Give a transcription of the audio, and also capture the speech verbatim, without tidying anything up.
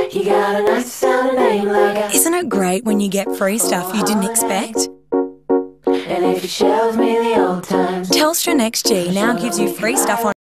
You got a nice sounding name like a... Isn't it great when you get free stuff you didn't expect? And if you shows me the old times. Telstra Next G now gives you free stuff on